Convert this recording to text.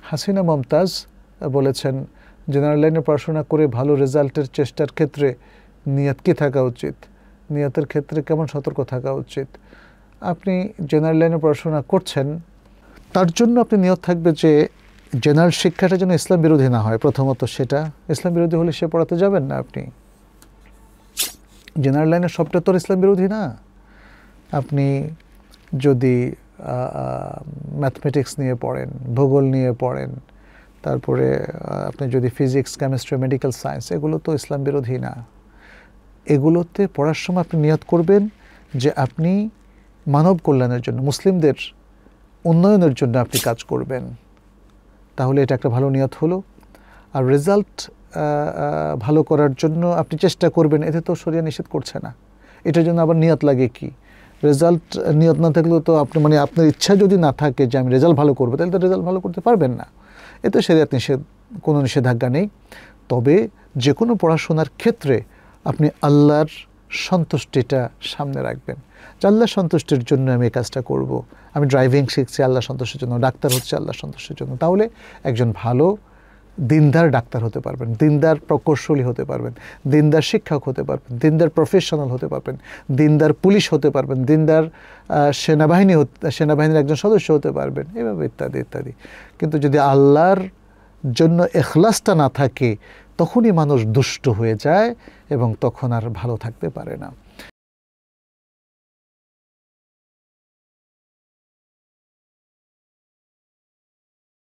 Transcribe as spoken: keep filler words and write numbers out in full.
হাসিনা মমতাজ বলেছেন জেনারেল লাইনে পড়াশোনা করে ভালো রেজাল্টের চেষ্টার ক্ষেত্রে নিয়ত কী থাকা উচিত, নিয়তের ক্ষেত্রে কেমন সতর্ক থাকা উচিত। আপনি জেনারেল লাইনে পড়াশোনা করছেন, তার জন্য আপনি নিয়ত থাকবে যে জেনারেল শিক্ষাটা যেন ইসলাম বিরোধী না হয়। প্রথমত সেটা ইসলাম বিরোধী হলে সে পড়াতে যাবেন না। আপনি জেনারেল লাইনের সবটা তো ইসলাম বিরোধী না। আপনি যদি ম্যাথমেটিক্স নিয়ে পড়েন, ভূগোল নিয়ে পড়েন, তারপরে আপনি যদি ফিজিক্স, কেমিস্ট্রি, মেডিকেল সায়েন্স, এগুলো তো ইসলাম বিরোধী না। এগুলোতে পড়ার সময় আপনি নিয়ত করবেন যে আপনি মানব কল্যাণের জন্য, মুসলিমদের উন্নয়নের জন্য আপনি কাজ করবেন। তাহলে এটা একটা ভালো নিয়ত হলো। আর রেজাল্ট ভালো করার জন্য আপনি চেষ্টা করবেন, এতে তো শরিয়া নিষেধ করছে না। এটার জন্য আবার নিয়ত লাগে কি? রেজাল্ট নিয়ত না থাকলেও তো আপনি মানে আপনার ইচ্ছা যদি না থাকে যে আমি রেজাল্ট ভালো করবো, তাহলে তো রেজাল্ট ভালো করতে পারবেন না। এতে শরিয়াত নিষেধ, কোনো নিষেধাজ্ঞা নেই। তবে যে কোনো পড়াশোনার ক্ষেত্রে আপনি আল্লাহর সন্তুষ্টিটা সামনে রাখবেন, যে আল্লাহর সন্তুষ্টির জন্য আমি এই কাজটা করব। আমি ড্রাইভিং শিখছি আল্লাহর সন্তুষ্টির জন্য, ডাক্তার হচ্ছে আল্লাহর সন্তুষ্টির জন্য। তাহলে একজন ভালো দিনদার ডাক্তার হতে পারবেন, দিনদার প্রকৌশলী হতে পারবেন, দিনদার শিক্ষক হতে পারবেন, দিনদার প্রফেশনাল হতে পারবেন, দিনদার পুলিশ হতে পারবেন, দিনদার সেনাবাহিনী সেনাবাহিনীর একজন সদস্য হতে পারবেন, এভাবে ইত্যাদি ইত্যাদি। কিন্তু যদি আল্লাহর জন্য ইখলাসটা না থাকে, তখনই মানুষ দুষ্ট হয়ে যায় এবং তখন আর ভালো থাকতে পারে না।